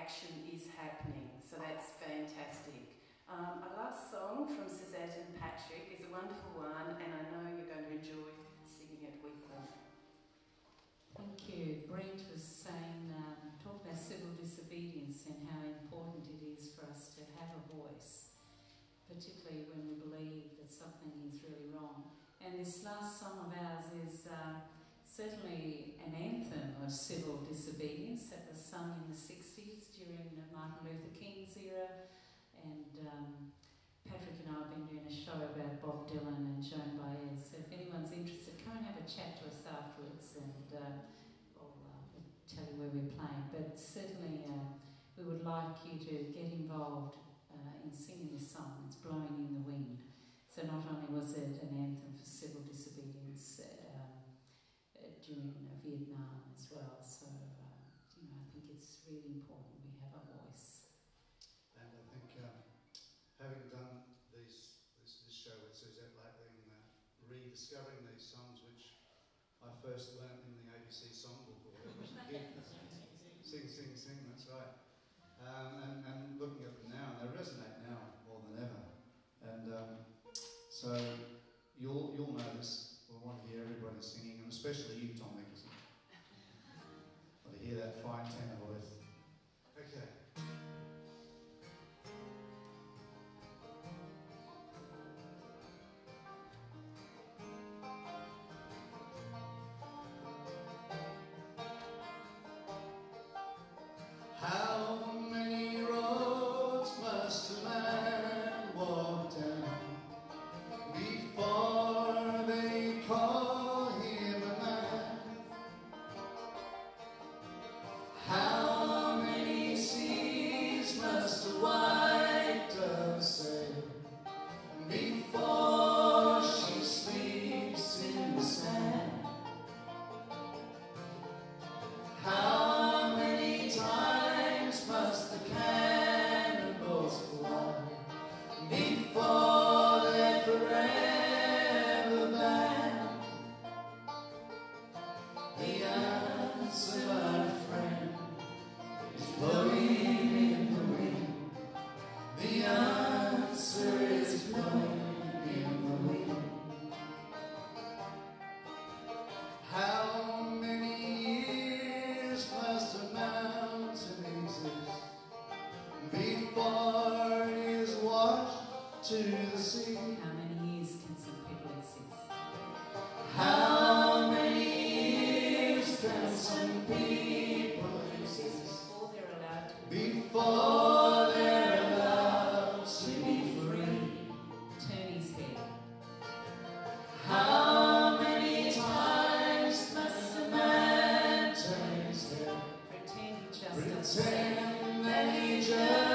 action is happening, so that's fantastic. Our last song from Suzette and Patrick is a wonderful one, and I know you're going to enjoy singing it with them. Thank you. Brent was saying, talk about civil disobedience and how important it is for us to have a voice, particularly when we believe that something is really wrong. And this last song of ours is certainly an anthem of civil disobedience that was sung in the 60s during Martin Luther King's era. And Patrick and I have been doing a show about Bob Dylan and Joan Baez. So if anyone's interested, come and have a chat to us afterwards, and I'll tell you where we're playing. But certainly we would like you to get involved in singing this song. It's Blowing in the Wind. So not only was it an anthem for civil disobedience during Vietnam as well, so I think it's really important we have a voice. And I think having done this show with Suzette lately and rediscovering these songs which I first learnt in the ABC songbook or whatever as a kid. Sing, sing, sing, that's right. And looking at them now, and they resonate now more than ever. And so you'll know this. We'll want to hear everybody singing, and especially you, Tom Nicholson. Want to hear that fine tenor voice. Okay. How many roads must a man walk down before they call him a man? How many seas must a white dove sail before she sleeps in the sand? How many times must the cannonballs fly before they're forever banned? The answer, my friend, is blowing in the wind. The answer is blowing in the wind. How many years must a mountain exist before it is washed to the sea? How many years can some people exist? How many years can some people exist Before they're allowed to before they're allowed to be free? turn his head. How many times must a man turn his head? Pretend he just Pretend that he just